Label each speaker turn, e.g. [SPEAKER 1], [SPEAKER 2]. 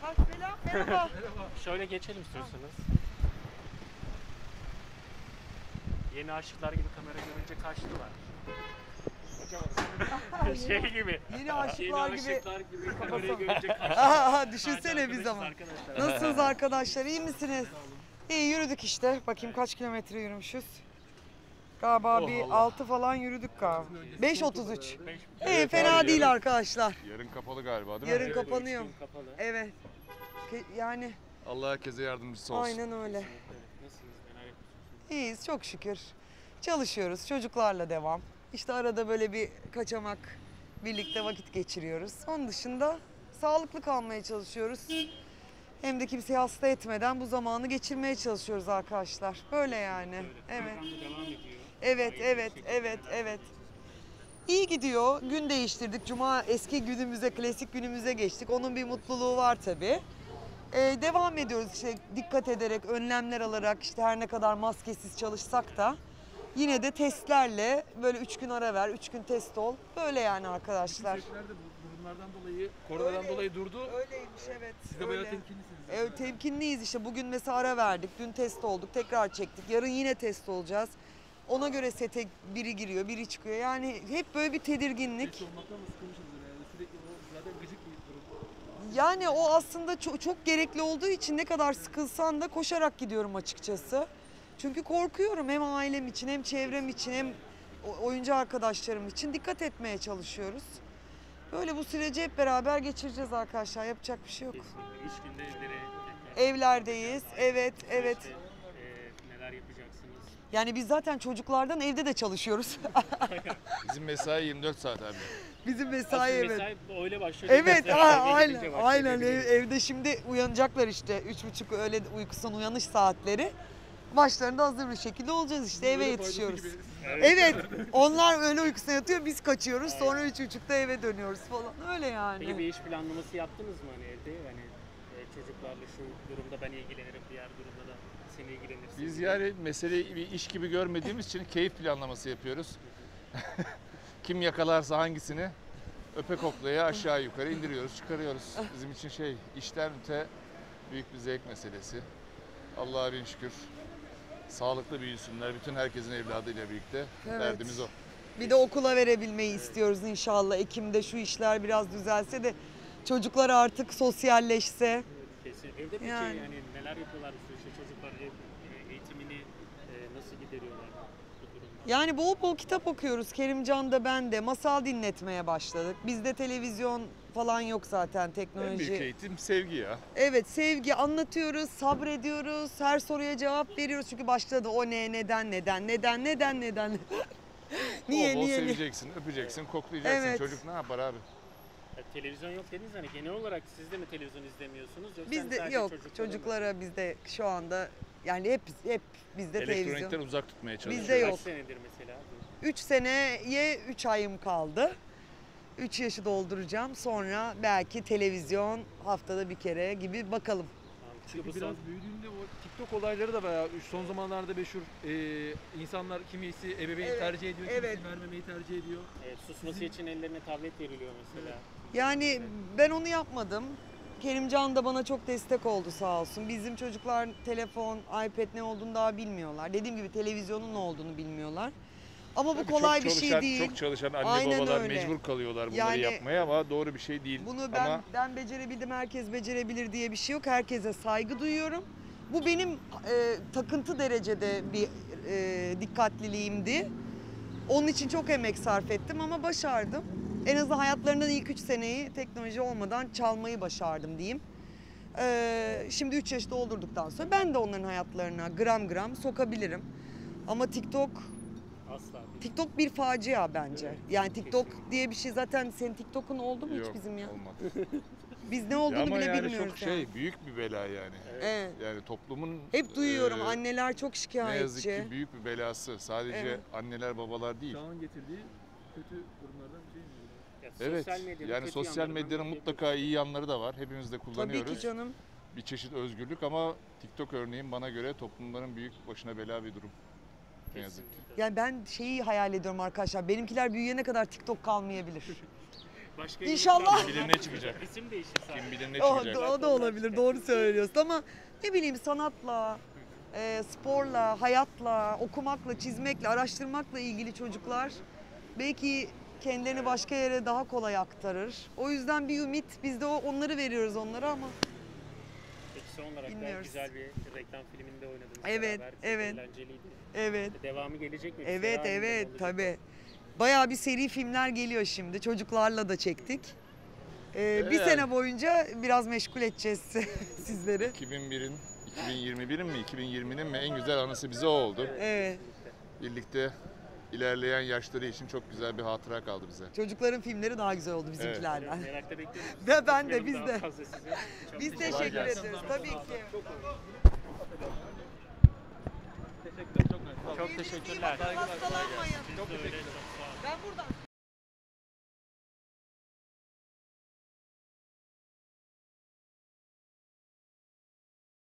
[SPEAKER 1] Selam, merhaba.
[SPEAKER 2] Şöyle geçelim istiyorsanız. Yeni aşıklar gibi kamera görünce kaçtılar. Şey gibi.
[SPEAKER 1] Yeni aşıklar gibi.
[SPEAKER 2] kamerayı görünce kaçtılar.
[SPEAKER 1] Aha, düşünsene
[SPEAKER 2] Sadece
[SPEAKER 1] bir zaman.
[SPEAKER 2] arkadaşlar.
[SPEAKER 1] Nasılsınız arkadaşlar, iyi misiniz? İyi, yürüdük işte. Bakayım kaç kilometre yürümüşüz. Galiba bir 6 falan yürüdük galiba. 5.33. İyi, fena değil arkadaşlar.
[SPEAKER 3] Yarın kapalı galiba değil mi?
[SPEAKER 1] Yarın kapanıyor.
[SPEAKER 2] Üç gün kapalı.
[SPEAKER 1] Evet. Yani
[SPEAKER 3] Allah herkese yardımcısı olsun.
[SPEAKER 1] aynen öyle.
[SPEAKER 2] Nasılsınız? Neler yapıyorsunuz?
[SPEAKER 1] İyiyiz çok şükür. Çalışıyoruz, çocuklarla devam. İşte arada böyle bir kaçamak birlikte vakit geçiriyoruz. Onun dışında sağlıklı kalmaya çalışıyoruz. Hem de kimseyi hasta etmeden bu zamanı geçirmeye çalışıyoruz arkadaşlar. Böyle yani. Evet.
[SPEAKER 2] Program da devam ediyor.
[SPEAKER 1] Evet,
[SPEAKER 2] Hayırlı
[SPEAKER 1] evet,
[SPEAKER 2] bir şekilde
[SPEAKER 1] evet,
[SPEAKER 2] devam
[SPEAKER 1] evet.
[SPEAKER 2] ediyorsunuz.
[SPEAKER 1] İyi gidiyor. Gün değiştirdik. Cuma eski günümüze, klasik günümüze geçtik. Onun bir mutluluğu var tabii. Devam ediyoruz işte dikkat ederek, önlemler alarak işte her ne kadar maskesiz çalışsak da yine de testlerle böyle 3 gün ara ver, 3 gün test ol. Böyle yani arkadaşlar.
[SPEAKER 4] Şirketler de bu durumlardan dolayı, koronadan
[SPEAKER 1] Öyle.
[SPEAKER 4] dolayı durdu.
[SPEAKER 1] Öyleymiş evet.
[SPEAKER 4] Siz de bayağı
[SPEAKER 1] öyle.
[SPEAKER 4] temkinlisiniz.
[SPEAKER 1] Evet, temkinliyiz işte. Bugün mesela ara verdik. Dün test olduk. Tekrar çektik. Yarın yine test olacağız. Ona göre sete biri giriyor, biri çıkıyor. Yani hep böyle bir tedirginlik.
[SPEAKER 4] Test olmaktan da sıkılmışsınızdır yani. Sürekli o zaten gıcık bir durum.
[SPEAKER 1] Yani o aslında çok gerekli olduğu için ne kadar sıkılsan da koşarak gidiyorum açıkçası. Çünkü korkuyorum hem ailem için hem çevrem için hem oyuncu arkadaşlarım için dikkat etmeye çalışıyoruz. Böyle bu süreci hep beraber geçireceğiz arkadaşlar. Yapacak bir şey yok.
[SPEAKER 2] Kesinlikle. 3 günde evlere
[SPEAKER 1] Evlerdeyiz. Evet, evet.
[SPEAKER 2] İşte, neler yapacaksınız?
[SPEAKER 1] Yani biz zaten çocuklardan evde de çalışıyoruz.
[SPEAKER 3] Bizim mesai 24 saat abi.
[SPEAKER 1] Bizim mesai
[SPEAKER 2] Aslında
[SPEAKER 1] evet.
[SPEAKER 2] mesai öyle başlıyor.
[SPEAKER 1] Evet,
[SPEAKER 2] Mesela eve
[SPEAKER 1] aynen,
[SPEAKER 2] gidince başlıyor
[SPEAKER 1] aynen.
[SPEAKER 2] dediğiniz.
[SPEAKER 1] Evde şimdi uyanacaklar işte 3.30 öğle uykusundan uyanış saatleri. Başlarında hazır bir şekilde olacağız işte eve yetişiyoruz. Evet, onlar öğle uykusuna yatıyor, biz kaçıyoruz. Sonra 3.30'da eve dönüyoruz falan. Öyle
[SPEAKER 2] Peki bir
[SPEAKER 1] yani.
[SPEAKER 2] iş planlaması yaptınız mı hani evde? Hani çocuklarla şu durumda ben ilgilenirim, diğer durumda da sen ilgilenirsin.
[SPEAKER 3] Biz
[SPEAKER 2] gibi.
[SPEAKER 3] yani meseleyi bir iş gibi görmediğimiz için keyif planlaması yapıyoruz. Kim yakalarsa hangisini öpe koklaya aşağı yukarı indiriyoruz, çıkarıyoruz. Bizim için işten öte büyük bir zevk meselesi. Allah'a bin şükür. Sağlıklı büyüsünler, bütün herkesin evladıyla birlikte.
[SPEAKER 1] Evet.
[SPEAKER 3] Derdimiz o.
[SPEAKER 1] Bir de okula verebilmeyi istiyoruz inşallah. Ekim'de şu işler biraz düzelse de çocuklar artık sosyalleşse.
[SPEAKER 2] Kesin. Evde peki
[SPEAKER 1] Yani.
[SPEAKER 2] yani neler yapıyorlar bu süreçte çocuklar eğitimini nasıl gideriyorlar bu durumda?
[SPEAKER 1] Yani bol bol kitap okuyoruz. Kerimcan da ben de. Masal dinletmeye başladık. Bizde televizyon falan yok zaten
[SPEAKER 3] En büyük
[SPEAKER 1] teknoloji.
[SPEAKER 3] eğitim sevgi ya.
[SPEAKER 1] Evet, sevgi anlatıyoruz, sabrediyoruz, her soruya cevap veriyoruz. Çünkü başladı o neden. Niye
[SPEAKER 3] Bol bol
[SPEAKER 1] niye?
[SPEAKER 3] seveceksin, öpeceksin, koklayacaksın.
[SPEAKER 1] Evet.
[SPEAKER 3] Çocuk ne yapar abi?
[SPEAKER 2] Televizyon yok dediniz hani genel olarak siz de mi televizyon izlemiyorsunuz yoksa hani
[SPEAKER 1] Bizde
[SPEAKER 2] sadece
[SPEAKER 1] yok
[SPEAKER 2] çocuklara mı?
[SPEAKER 1] çocuklara bizde şu anda yani hep bizde
[SPEAKER 3] Elektronikten
[SPEAKER 1] televizyon.
[SPEAKER 3] uzak tutmaya çalışıyoruz.
[SPEAKER 1] Bizde yok.
[SPEAKER 2] Kaç senedir mesela?
[SPEAKER 1] 3 seneye 3 ayım kaldı. 3 yaşı dolduracağım. Sonra belki televizyon haftada bir kere gibi bakalım.
[SPEAKER 2] Çünkü bu
[SPEAKER 4] Biraz
[SPEAKER 2] son
[SPEAKER 4] büyüdüğünde o TikTok olayları da bayağı son zamanlarda meşhur. İnsanlar kimisi ebeveyn
[SPEAKER 1] Evet,
[SPEAKER 4] tercih ediyor,
[SPEAKER 1] evet.
[SPEAKER 4] kimisi vermemeyi tercih ediyor.
[SPEAKER 2] susması için ellerine tablet veriliyor mesela.
[SPEAKER 1] Yani ben onu yapmadım. Kerimcan da bana çok destek oldu sağ olsun. Bizim çocuklar telefon, iPad ne olduğunu daha bilmiyorlar. Dediğim gibi televizyonun ne olduğunu bilmiyorlar. Ama bu
[SPEAKER 3] Tabii
[SPEAKER 1] kolay
[SPEAKER 3] çok
[SPEAKER 1] bir şey
[SPEAKER 3] çalışan-
[SPEAKER 1] değil.
[SPEAKER 3] Çok çalışan anne
[SPEAKER 1] Aynen
[SPEAKER 3] babalar
[SPEAKER 1] öyle.
[SPEAKER 3] mecbur kalıyorlar bunları
[SPEAKER 1] Yani
[SPEAKER 3] yapmaya ama doğru bir şey değil.
[SPEAKER 1] Bunu
[SPEAKER 3] Ama
[SPEAKER 1] ben becerebildim, herkes becerebilir diye bir şey yok. Herkese saygı duyuyorum. Bu benim takıntı derecede bir dikkatliliğimdi. Onun için çok emek sarf ettim ama başardım. En azından hayatlarından ilk 3 seneyi teknoloji olmadan çalmayı başardım diyeyim. Şimdi 3 yaş doldurduktan sonra ben de onların hayatlarına gram gram sokabilirim. Ama
[SPEAKER 2] Asla değil.
[SPEAKER 1] TikTok bir facia bence. Yani TikTok diye bir şey zaten senin TikTok'un oldu mu hiç
[SPEAKER 3] yok,
[SPEAKER 1] bizim ya?
[SPEAKER 3] olmadı.
[SPEAKER 1] Biz ne
[SPEAKER 3] Ya
[SPEAKER 1] olduğunu
[SPEAKER 3] ama
[SPEAKER 1] bile
[SPEAKER 3] yani
[SPEAKER 1] bilmiyoruz
[SPEAKER 3] çok
[SPEAKER 1] yani.
[SPEAKER 3] büyük bir bela yani.
[SPEAKER 1] Evet.
[SPEAKER 3] Yani toplumun
[SPEAKER 1] Hep duyuyorum
[SPEAKER 3] e,
[SPEAKER 1] anneler çok
[SPEAKER 3] ne
[SPEAKER 1] şikayetçi.
[SPEAKER 3] yazık ki büyük bir belası. Sadece
[SPEAKER 1] Evet.
[SPEAKER 3] anneler babalar değil.
[SPEAKER 4] Çağın getirdiği kötü durumlardan bir şey mi?
[SPEAKER 2] Ya
[SPEAKER 3] Evet.
[SPEAKER 2] sosyal medyanın
[SPEAKER 3] Yani
[SPEAKER 2] kötü
[SPEAKER 3] sosyal
[SPEAKER 2] yanlarından
[SPEAKER 3] medyanın
[SPEAKER 2] biri
[SPEAKER 3] mutlaka iyi yanları da var. Hepimiz de
[SPEAKER 1] Tabii
[SPEAKER 3] kullanıyoruz.
[SPEAKER 1] ki canım.
[SPEAKER 3] Bir çeşit özgürlük ama TikTok örneğin bana göre toplumların büyük başına bela bir durum. Ne yazık ki.
[SPEAKER 2] Kesinlikle.
[SPEAKER 1] Yani ben şeyi hayal ediyorum arkadaşlar. Benimkiler büyüyene kadar TikTok kalmayabilir.
[SPEAKER 2] Başka
[SPEAKER 1] İnşallah.
[SPEAKER 3] Kim bilir ne çıkacak.
[SPEAKER 2] İsim değişir sadece.
[SPEAKER 3] Kim bilir ne
[SPEAKER 1] O,
[SPEAKER 3] çıkacak.
[SPEAKER 1] o da olabilir, doğru söylüyorsun ama ne bileyim sanatla, sporla, hayatla, okumakla, çizmekle, araştırmakla ilgili çocuklar belki kendilerini başka yere daha kolay aktarır. O yüzden bir ümit, biz de onları veriyoruz onlara ama
[SPEAKER 2] Peki son olarak da
[SPEAKER 1] Bilmiyoruz.
[SPEAKER 2] güzel bir reklam filminde oynadınız
[SPEAKER 1] Evet,
[SPEAKER 2] beraber. Çok
[SPEAKER 1] evet.
[SPEAKER 2] eğlenceliydi.
[SPEAKER 1] evet,
[SPEAKER 2] Devamı gelecek mi? Bir
[SPEAKER 1] evet,
[SPEAKER 2] seri halinde mi
[SPEAKER 1] evet
[SPEAKER 2] olacak?
[SPEAKER 1] tabii. Bayağı bir seri filmler geliyor şimdi. Çocuklarla da çektik. Bir
[SPEAKER 3] Evet.
[SPEAKER 1] sene boyunca biraz meşgul edeceğiz sizleri.
[SPEAKER 3] 2021'in mi 2020'nin mi en güzel anısı bize o oldu.
[SPEAKER 1] Evet.
[SPEAKER 3] Birlikte ilerleyen yaşları için çok güzel bir hatıra kaldı bize.
[SPEAKER 1] Çocukların filmleri daha güzel oldu bizimkilerden.
[SPEAKER 2] Merakla bekliyoruz.
[SPEAKER 1] Ve ben de,
[SPEAKER 2] Benim
[SPEAKER 1] biz
[SPEAKER 2] daha
[SPEAKER 1] de.
[SPEAKER 2] fazla sizi. Çok
[SPEAKER 1] Biz
[SPEAKER 2] teşekkür
[SPEAKER 1] teşekkür
[SPEAKER 3] gelsin.
[SPEAKER 1] ederiz tabii ki.
[SPEAKER 2] Çok teşekkürler.
[SPEAKER 1] Hastalanmayın.
[SPEAKER 2] Çok teşekkürler.
[SPEAKER 1] Ben buradan.